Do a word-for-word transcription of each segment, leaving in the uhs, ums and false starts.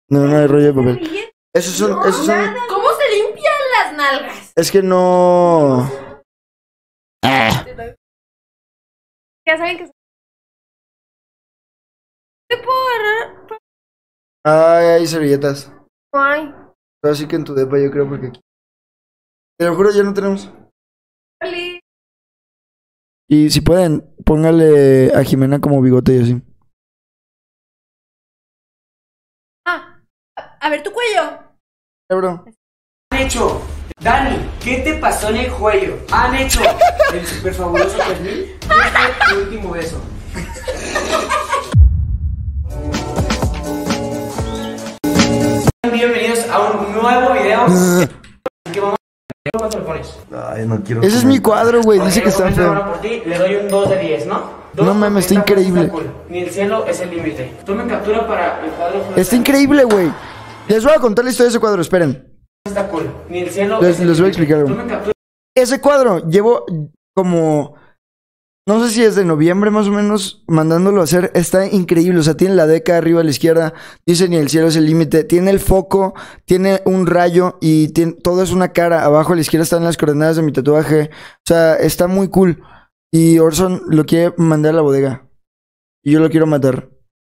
No, no hay rollo de papel. Esos son, No, esos son. nada. ¿Cómo se limpian las nalgas? Es que no. Ah. Ya saben que. ¿Qué puedo agarrar? Ay, hay servilletas. Ay. Pero así que en tu depa, yo creo, porque aquí. Te lo juro, ya no tenemos. Vale. Y si pueden, póngale a Jimena como bigote y así. Ah, a, a ver tu cuello. ¿Qué, bro? Han hecho, Dani, ¿qué te pasó en el cuello? Han hecho el super fabuloso tres mil y este tu último beso. Bienvenidos a un nuevo video. Que vamos a... ¿Cuánto le pones? Ay, no quiero. Ese es mi cuadro, güey. Dice que está Porque feo. por ti, le doy un dos de diez, ¿no? dos No mames, está porque esta increíble. está cool. Ni el cielo es el límite. Tomen captura para el cuadro. Está increíble, güey. Les voy a contar la historia de ese cuadro, esperen. Está cool. Ni el cielo Les, es el les voy a límite. explicar algo. Tomen captura. Ese cuadro llevo como, no sé si es de noviembre más o menos, mandándolo a hacer. Está increíble, o sea, tiene la deca arriba a la izquierda, dice ni el cielo es el límite, tiene el foco, tiene un rayo y tiene, todo es una cara. Abajo a la izquierda están las coordenadas de mi tatuaje. O sea, está muy cool. Y Orson lo quiere mandar a la bodega. Y yo lo quiero matar.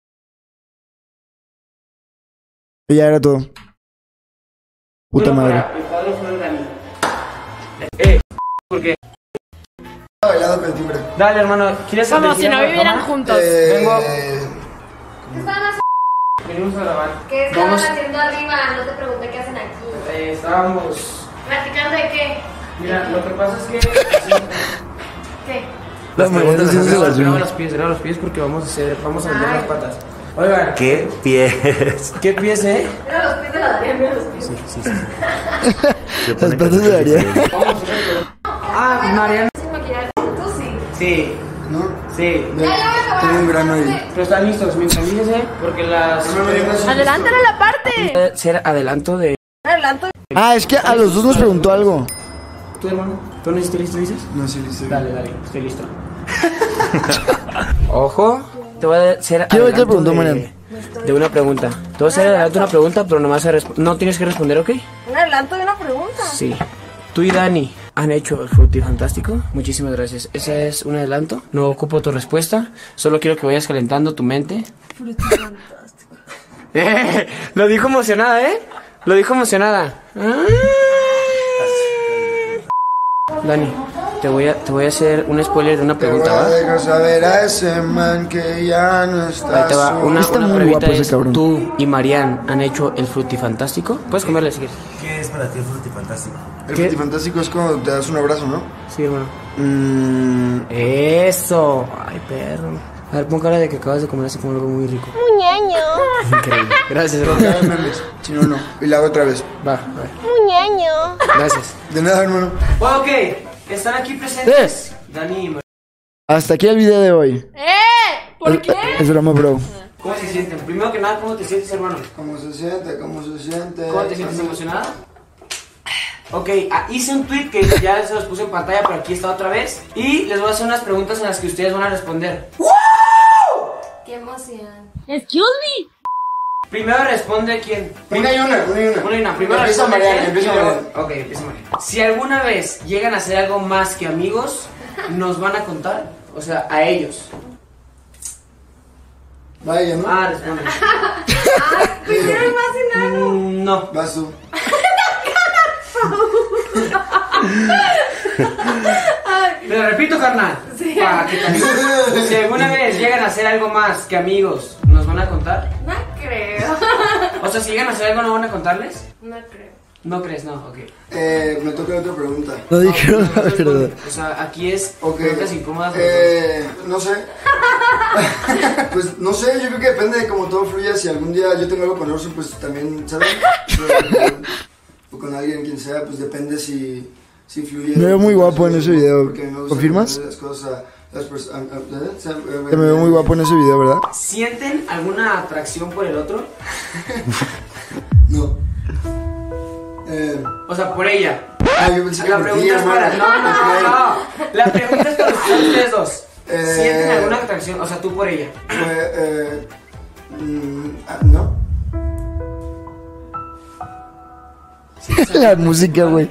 Y ya era todo. Puta madre. Para el cuadro fue de Dani. Eh, porque... Dale, hermano, ¿quieres Como decir si no algo a la vivieran cámara? juntos. Vengo. ¿Qué estaban haciendo? Venimos a grabar. ¿Qué estaban Vamos. haciendo arriba? No te pregunté qué hacen aquí. Eh, estábamos. ¿Platicando de qué? Mira, lo que pasa es que. ¿Qué? La mañana sí se Graba las graba uñas. los pies, graba los pies porque vamos a hacer. Vamos a vender las patas. Oigan, ¿Qué pies? ¿qué pies, eh? Mira los pies de la Daría, mira los pies. Sí, sí, sí. Se Las pone patas de Daría. Vamos a hacer. Ah, Mariana. Sin maquillaje. Tú sí. Sí, ¿No? sí. Ya, ya voy a acabar. Tengo un grano ahí. Pero están listos, mientras fíjense, porque las. Adelántale la parte. Puede ser adelanto de. Adelanto. Ah, es que a los dos nos preguntó algo. ¿Tú, hermano? ¿Tú no estás listo, dices? No, sí, listo. Dale, dale, estoy listo. Ojo, te voy a hacer Quiero ver qué adelanto preguntó de, Mariana. de una pregunta. Te voy a hacer adelanto una pregunta, pero nomás a resp- no tienes que responder, ¿ok? Un adelanto de una pregunta. Sí. Tú y Dani han hecho el frutifantástico. Muchísimas gracias. Ese es un adelanto. No ocupo tu respuesta. Solo quiero que vayas calentando tu mente. Frutifantástico. Eh, lo dijo emocionada, ¿eh? Lo dijo emocionada. Ah. Dani, te voy a, te voy a hacer un spoiler de una pregunta, ¿va? Deja saber a ese man que ya no está. Ahí te va. Una, Está una muy pregunta guapo ese es, cabrón. ¿tú y Marian han hecho el frutifantástico? Puedes comerle si quieres. ¿Qué es para ti el frutifantástico? El ¿Qué? frutifantástico es cuando te das un abrazo, ¿no? Sí, hermano. Mmm. Eso. Ay, perro. A ver, pon cara de que acabas de comer así como algo muy rico. Muñeño. Increíble. Gracias, hermano. Si no, no. Y la hago otra vez. Va, va. Muñeño. Gracias. De nada, hermano. Ok, están aquí presentes Dani y Marian. Hasta aquí el video de hoy. ¡Eh! ¿Por Es- qué? Es broma, bro. ¿Cómo se sienten? Primero que nada, ¿cómo te sientes, hermano? ¿Cómo se siente? ¿Cómo se siente? ¿Cómo te sientes emocionada? Ok, ah, hice un tweet que ya se los puse en pantalla, pero aquí está otra vez. Y les voy a hacer unas preguntas en las que ustedes van a responder. Qué emoción. Excuse me. Primero responde quién. Una y una, una y una. Una y una. Primero Empieza responde Mariana, quién, empieza y luego- Mariana. Ok, empieza Mariana. Si alguna vez llegan a hacer algo más que amigos, ¿nos van a contar? O sea, a ellos. Vaya, ¿no? Ah, responde. Primero el más enano. Mm, no. Vas tú. Te lo repito, carnal. Sí. Para que te- Si alguna vez llegan a hacer algo más que amigos, ¿nos van a contar? No creo. O sea, si llegan a hacer algo, ¿no van a contarles? No creo. No crees, no, ok. Eh, me toca otra pregunta. No dijeron la Entonces, verdad. O sea, aquí es Ok. preguntas incómodas. Eh, no sé. Pues no sé, yo creo que depende de cómo todo fluya. Si algún día yo tengo algo con Orson, pues también, ¿sabes? O con alguien, quien sea, pues depende si, si fluye. Me veo muy guapo en ese video. Pues, Porque me gusta ¿Confirmas? eh, Las cosas, las pers- ah, ah, ¿eh? O sea, eh, me veo muy guapo en ese video, ¿verdad? ¿Sienten alguna atracción por el otro? No. Eh, O sea, por ella. ah, yo pensé que La por ti, pregunta es para. hermano. No, no, Ok. no. La pregunta es para ustedes dos. Eh. ¿Sienten alguna atracción? O sea, tú por ella. Pues, eh, mm, ah, no. La música, güey.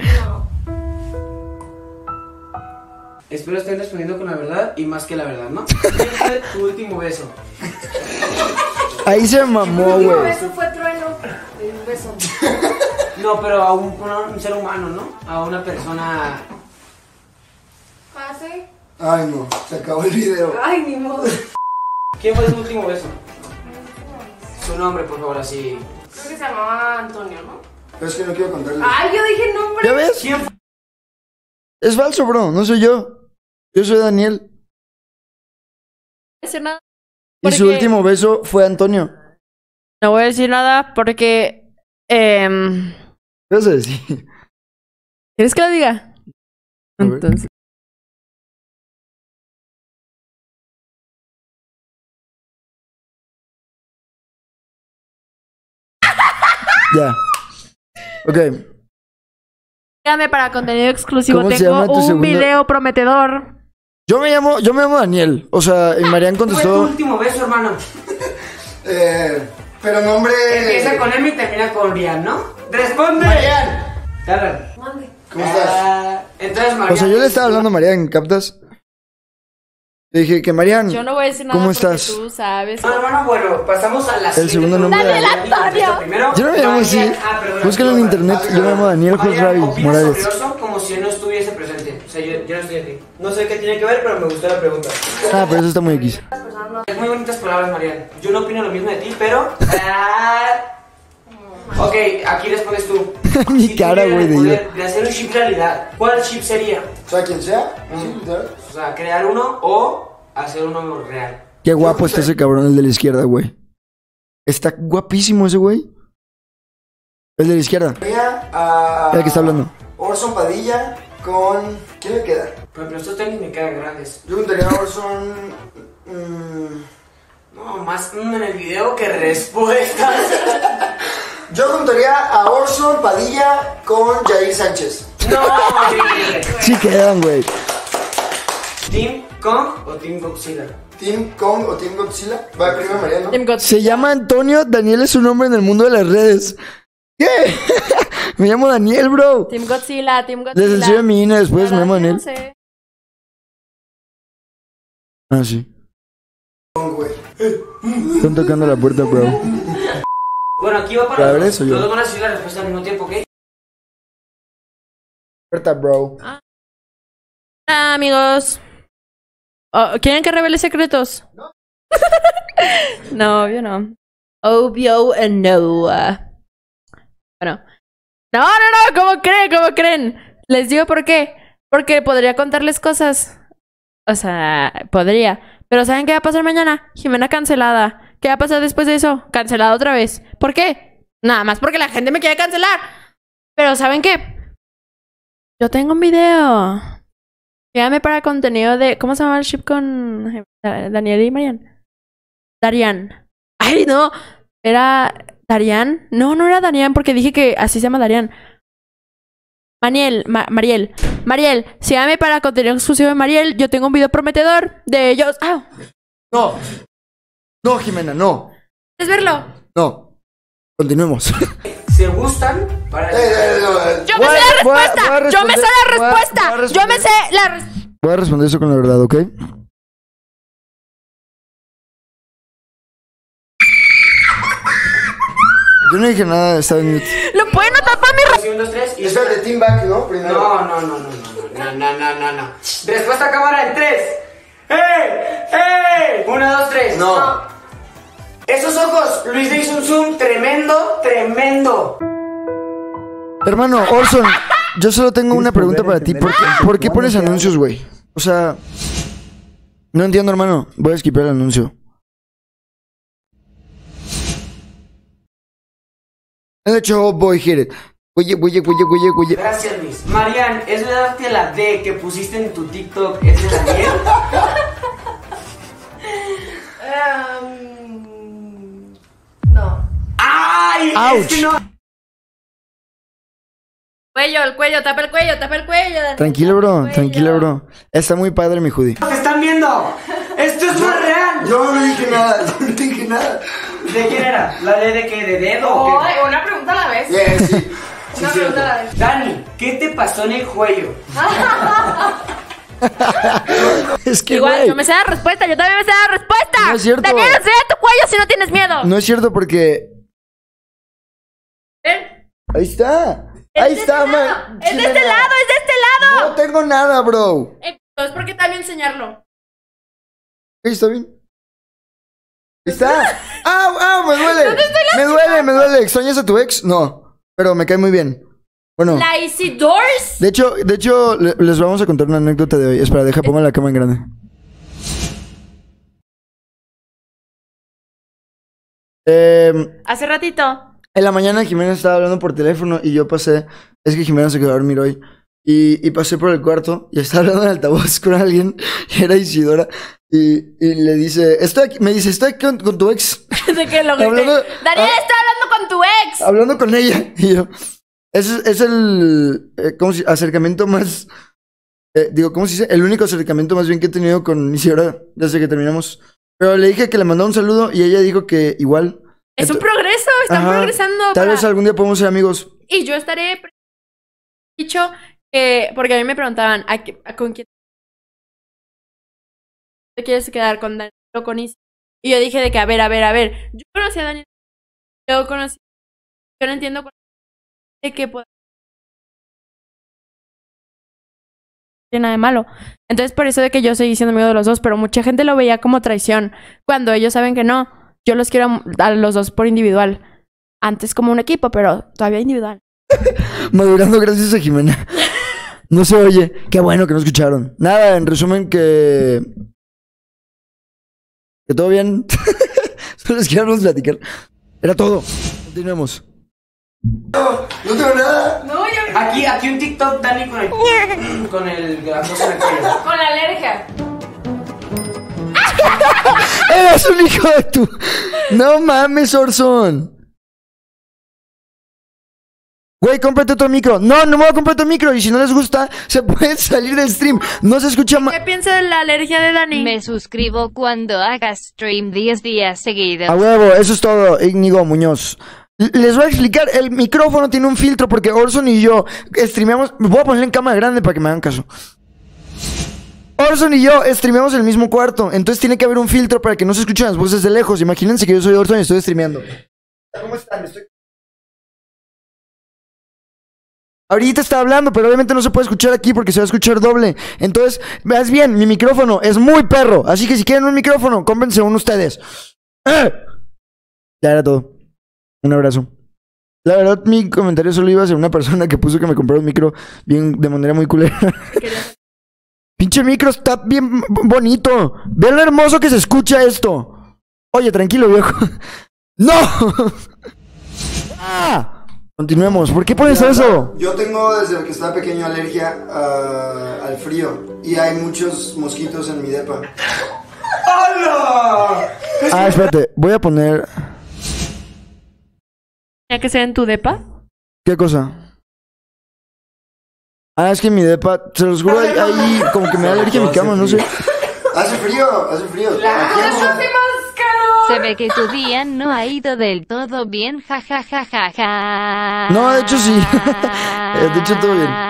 Espero estén respondiendo con la verdad y más que la verdad, ¿no? ¿Quién fue tu último beso? Ahí se mamó, Mi güey. beso fue trueno. Un beso. No, pero a un, a un ser humano, ¿no? A una persona... ¿Pase? Ay, no. Se acabó el video. Ay, ni modo. ¿Quién fue tu último beso? Su nombre, por favor, así... Creo que se llamaba Antonio, ¿no? Pero es que no quiero contarle. Ay, yo dije nombre. ¿Ya ves? ¿Quién fue? Es falso, bro. No soy yo. Yo soy Daniel. decir nada. Y su Porque- último beso fue Antonio. No voy a decir nada porque... em, ¿Qué vas a decir? ¿Quieres que lo diga? A ver. Entonces... Ya. Ok. Síganme para contenido exclusivo. ¿Cómo se Tengo llama tu un segundo- video prometedor. Yo me llamo, yo me llamo Daniel. O sea, y Marian ¿Fue tu contestó. último beso, hermano? Eh, pero nombre. Empieza con M y termina con Rian, ¿no? ¡Responde! Marian. Claro. Mande. ¿Cómo estás? Ah, entonces, Marian... O sea, yo le estaba hablando a Marian, ¿captas? Le dije que Marian. Yo no voy a decir nada ¿Cómo porque estás? tú sabes. No, hermano, bueno, pasamos a la El segundo nombre de- Daniel Antonio. Primero, Yo no me llamo así. Marian- ah, perdón, Búscalo en perdón. internet. Yo me llamo Daniel Marian, Josravi opinas Morales. sobre Oso como si él no estuviese presente. O sea, yo, yo no estoy aquí. No sé qué tiene que ver, pero me gustó la pregunta. Ah, pero eso está muy X. Es muy bonitas palabras, Marian. Yo no opino lo mismo de ti, pero... ah, ok, aquí respondes tú. Mi Si cara, tuvieras güey, el de poder de hacer un chip realidad, ¿cuál chip sería? O sea, quien sea. O sea, crear uno o hacer uno real. Qué guapo está ese cabrón, el de la izquierda, güey. Está guapísimo ese güey. El de la izquierda. El que está hablando. Orson Padilla con... ¿Quién le queda? Por ejemplo, estos tenis me quedan grandes. Yo juntaría a Orson... mm, No, más mm, en el video que respuestas. yo juntaría a Orson Padilla con Jair Sánchez. No, horrible. Sí quedan, güey. ¿Team Kong o Team Godzilla? Team Kong o Team Godzilla. Va primero Mariano. Team God- Se llama Antonio. Daniel es su nombre en el mundo de las redes. ¿Qué? Me llamo Daniel, bro. Team Godzilla, Team Godzilla. Les enseño mi I N E después, me ¿Verdad? llamo Yo no Daniel. sé. Ah, sí. Kong, güey. Están tocando la puerta, bro. Bueno, aquí va ¿La para los abres dos. o yo? Los dos van a decir la respuesta al mismo tiempo, ¿ok? Puerta, bro. Hola, amigos. Oh, ¿quieren que revele secretos? No. No, obvio no. Obvio eh, no. Bueno. No, no, no. ¿Cómo creen? ¿Cómo creen? Les digo por qué. Porque podría contarles cosas. O sea, podría. Pero ¿saben qué va a pasar mañana? Jimena cancelada. ¿Qué va a pasar después de eso? Cancelada otra vez. ¿Por qué? Nada más porque la gente me quiere cancelar. Pero ¿saben qué? Yo tengo un video. Llámame para contenido de... ¿Cómo se llama el ship con eh, Daniel y Marian? Darian. Ay, no. Era... ¿Darian? No, no era Darian porque dije que así se llama Darian. Maniel, Ma- Mariel. Mariel, sígame para contenido exclusivo de Mariel. Yo tengo un video prometedor de ellos. ¡Ah! No. No, Jimena, no. ¿Quieres verlo? No. Continuemos. Se gustan para... Eh, eh, eh, Yo me Voy a- sé la voy a- respuesta. voy a Yo me sé responder- la voy a- respuesta. voy a Yo me responder. sé la respuesta. Voy a responder eso con la verdad, ¿ok? Yo no dije nada, estaba en mute. Lo pueden notar para mi re- Un, dos, tres y... Espérate, Team Back, ¿no? Primero. No, no, no, no, no, no, no, no, no, no. Respuesta a cámara en tres. ¡Ey! ¡Ey! Una, dos, tres. No. Esos ojos, Luis le hizo un zoom tremendo, tremendo. Hermano, Orson, yo solo tengo una pregunta para ti. ¿Por qué, por qué pones anuncios, güey? O sea, no entiendo, hermano. Voy a esquipear el anuncio. En el show, boy, hit it. Oye, oye, oye, oye, oye. Gracias, Luis. Marian, ¿es verdad que la D que pusiste en tu TikTok es de Daniel? Em, no. ¡Ay! Ouch. Es que no. Cuello, el cuello, tapa el cuello, tapa el cuello. Daniel, Tranquilo, tapa el bro, cuello. tranquilo, bro. Está muy padre mi hoodie. ¡Te están viendo! ¡Esto es más real! Yo no dije nada, yo no dije nada. ¿De quién era? ¿La D de qué? ¿De dedo o Oh, qué? una pregunta a la vez. Yeah, sí. Una pregunta a la vez. Dani, ¿qué te pasó en el cuello? Es que, Igual, güey. yo me sé la respuesta, yo también me sé la respuesta. No es cierto. Daniel, enseña tu cuello si no tienes miedo. No es cierto porque. ¿Eh? Ahí está. Es Ahí de está, este man. lado, Es de este lado, es de este lado. No tengo nada, bro. Entonces, ¿por qué también enseñarlo? Ahí está bien. Ahí está. ¡Au, au! Me duele. Me duele, me duele. ¿Extrañas a tu ex? No. Pero me cae muy bien. Bueno. La Isidors. De hecho, de hecho, le- les vamos a contar una anécdota de hoy. Espera, deja, pongo la cama en grande. Eh, Hace ratito. en la mañana Jimena estaba hablando por teléfono y yo pasé. Es que Jimena se quedó a dormir hoy. Y, y pasé por el cuarto y estaba hablando en altavoz con alguien. Y era Isidora. Y, y le dice, estoy aquí, me dice, estoy aquí con, con tu ex. ¿De qué lo que Hablando- Daniel ah. está hablando con tu ex. Hablando con ella. Y yo, ese es, es el eh, ¿cómo se- acercamiento más. eh, digo, ¿cómo se dice? El único acercamiento más bien que he tenido con Isidora desde que terminamos. Pero le dije que le mandó un saludo y ella dijo que igual. Es un Ento- progreso, están Ajá, progresando. Tal para- vez algún día podemos ser amigos. Y yo estaré pre- dicho que, porque a mí me preguntaban, ¿a qué- a ¿con quién te quieres quedar? ¿Con Daniel o con Isa? Y yo dije de que, a ver, a ver, a ver, yo conocí a Daniel, yo conocí, yo no entiendo cuál- de qué puede tiene nada de malo. Entonces, por eso de que yo seguí siendo amigo de los dos, pero mucha gente lo veía como traición, cuando ellos saben que no. Yo los quiero a a los dos por individual. Antes como un equipo, pero todavía individual. Madurando gracias a Jimena. No se oye. Qué bueno que no escucharon. Nada, en resumen que... Que todo bien. Solo les queríamos platicar. Era todo. Continuemos. No, no tengo nada. No, yo. Aquí, aquí un TikTok, Dani, con el... con el... la cosa en el cuello. Con la alergia. Eres un hijo de tu... No mames, Orson. Güey, cómprate otro micro. No, no me voy a comprar otro micro. Y si no les gusta, se pueden salir del stream. No se escucha más. ¿Qué piensa de la alergia de Dani? Me suscribo cuando hagas stream diez días seguidos. A huevo, eso es todo, Íñigo Muñoz. L- Les voy a explicar, el micrófono tiene un filtro porque Orson y yo streameamos. Me voy a poner en cámara grande para que me hagan caso. Orson y yo streameamos en el mismo cuarto, entonces tiene que haber un filtro para que no se escuchen las voces de lejos. Imagínense que yo soy Orson y estoy streameando. ¿Cómo están? Estoy... Ahorita está hablando, pero obviamente no se puede escuchar aquí porque se va a escuchar doble. Entonces, veas bien, mi micrófono es muy perro. Así que si quieren un micrófono, cómprense uno ustedes. ¡Eh! Ya era todo. Un abrazo. La verdad, mi comentario solo iba a ser una persona que puso que me comprara un micro bien, de manera muy culera. Pinche micro está bien b- bonito. Vean lo hermoso que se escucha esto. Oye, tranquilo, viejo. ¡No! ¡Ah! Continuemos. ¿Por qué pones eso? Yo tengo desde que estaba pequeño alergia a- al frío y hay muchos mosquitos en mi depa. Ah, espérate. Voy a poner... ¿Tenía que ser en tu depa? ¿Qué cosa? Ah, es que en mi depa, se los juro, hay, hay como que me da alergia a mi cama, no sé. Hace frío, hace frío. Aquí hace- más calor. Se ve que tu día no ha ido del todo bien, ja ja ja ja ja. No, de hecho sí. De hecho todo bien.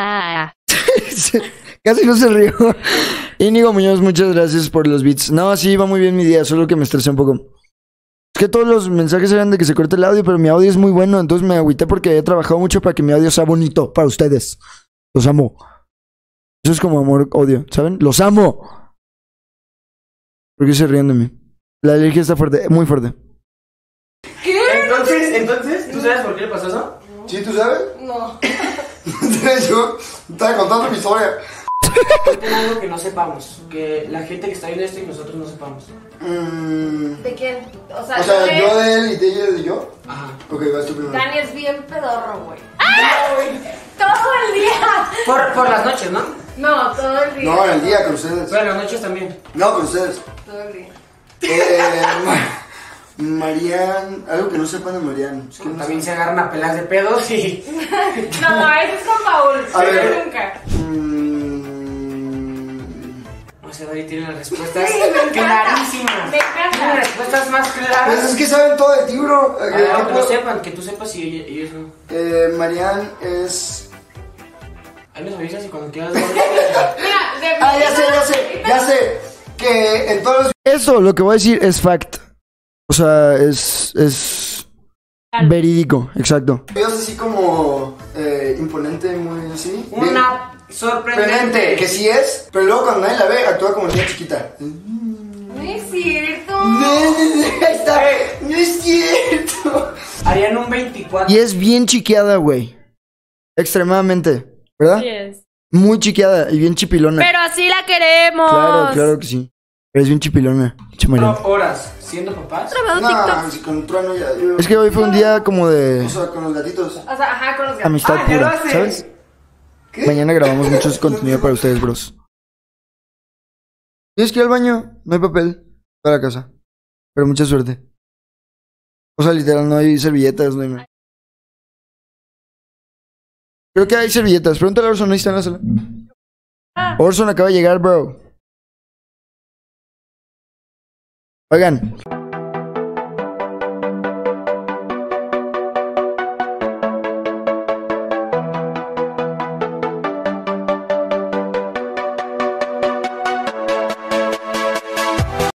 Casi no se rió. Íñigo Muñoz, muchas gracias por los beats. No, sí, va muy bien mi día, solo que me estresé un poco. Es que todos los mensajes eran de que se corte el audio, pero mi audio es muy bueno, entonces me agüité porque he trabajado mucho para que mi audio sea bonito para ustedes. Los amo. Eso es como amor-odio, ¿saben? Los amo. ¿Por qué se ríen de mí? La alergia está fuerte, muy fuerte. Entonces, entonces, ¿tú sabes por qué le pasó eso? ¿Sí, tú sabes? No. Yo estaba contando mi historia. Tengo algo que no sepamos, que la gente que está viendo esto y nosotros no sepamos. Mm, ¿De quién? O sea, o sea, yo yo de él y de ella de yo. Ajá. Ok, vas tú primero. Dani es bien pedorro, güey. ¡Ah! Todo el día. Por, por las noches, ¿no? No, todo el día. No, en el día con ustedes. Pero en las noches también. No, con ustedes. Todo el día. Eh, Ma- Marian, algo que no sepan de Marian. Es que no También se agarran a pelas de pedos y... No, eso es con Paul. A ver. Yo nunca. Mm, No ese Dani tiene las respuestas clarísimas. Me encanta. Tiene las respuestas más Pues claras. es que saben todo de ti, bro. Ah, ¿Qué- qué que no puedo- sepan, que tú sepas y ellos, ellos no. Eh, Marian es... Ahí nos avisas y cuando quieras. Mira, de Ah, ya sé, ya sé, ya sé. Que en todos los... Eso, lo que voy a decir es fact. O sea, es. Es. Verídico, exacto. videos así como eh, imponente, muy así. bien Una sorprendente. sorprendente, que sí es, pero luego cuando nadie la ve, actúa como niña chiquita. No es cierto. Ahí está. No es cierto. Harían un veinticuatro. Y es bien chiqueada, güey. Extremadamente. ¿Verdad? Sí es. Muy chiqueada y bien chipilona. Pero así la queremos. Claro, claro que sí. Pero es bien chipilona. Pinche Mariana. horas siendo papás. Grabado No, TikTok. si con trueno ya. Yo, Es que hoy fue un día como de o sea, con los gatitos. O sea, ajá, con los gatos. amistad Ah, ya lo pura, hace. ¿sabes? ¿Qué? Mañana grabamos mucho contenido para ustedes, bros. ¿Tienes que ir al baño? No hay papel para la casa. Pero mucha suerte. O sea, literal, no hay servilletas, no hay nada. Creo que hay servilletas. Pregúntale a Orson, ahí está en la sala. Orson acaba de llegar, bro. Oigan.